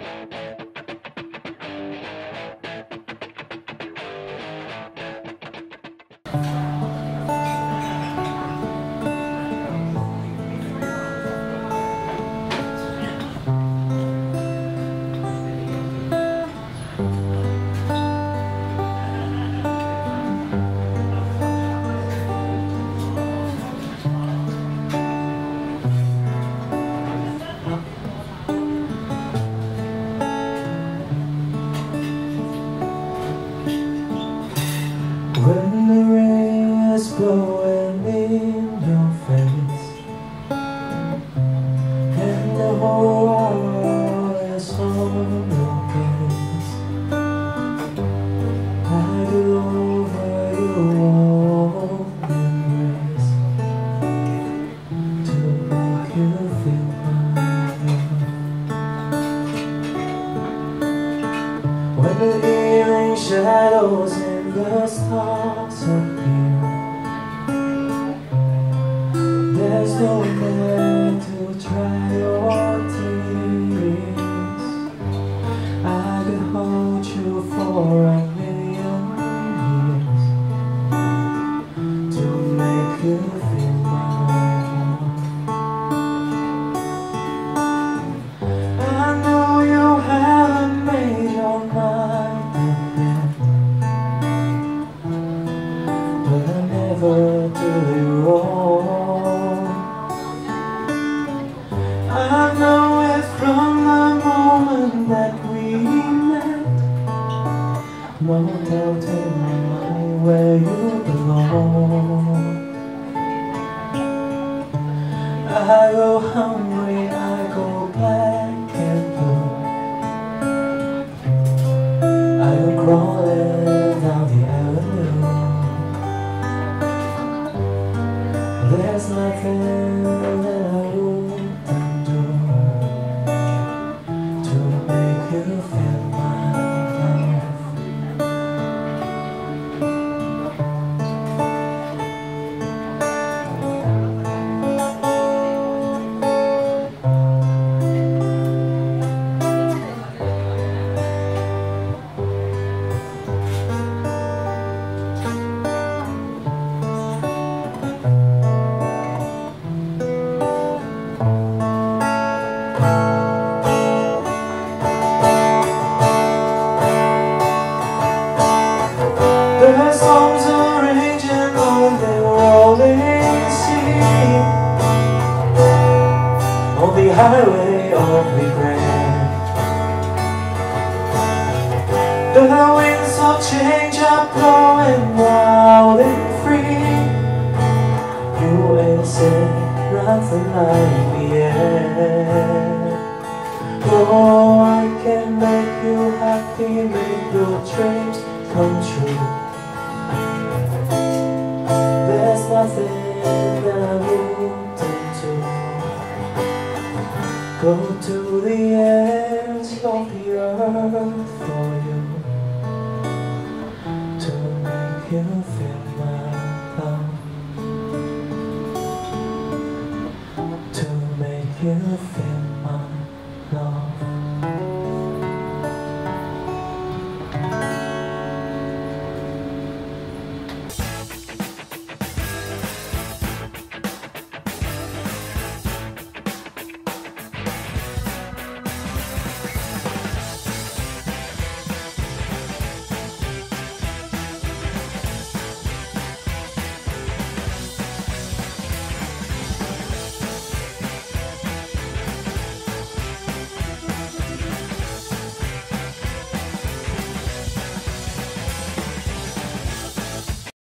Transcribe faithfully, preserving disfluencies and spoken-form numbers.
When the rain is blowing in your face and the whole world is on your case, I go over your warm embrace to make you feel my love. When the evening shadows and the stars appear, there's no way to dry your tears. I could hold you for a million years to make you feel my love. I know you haven't made your mind up yet, but I never do you wrong. I know it from the moment that we met. No doubt in my mind where you belong. I go hungry, I go black and blue, I go crawling down the avenue. There's nothing that I wouldn't do to make you feel my love. The storms are raging on the rolling sea, on the highway of regret. The winds of change are blowing wild and free. You ain't seen nothing like me yet. Oh, I can make you happy, make your dreams come true. There's nothing that I wouldn't do. Go to the ends of the earth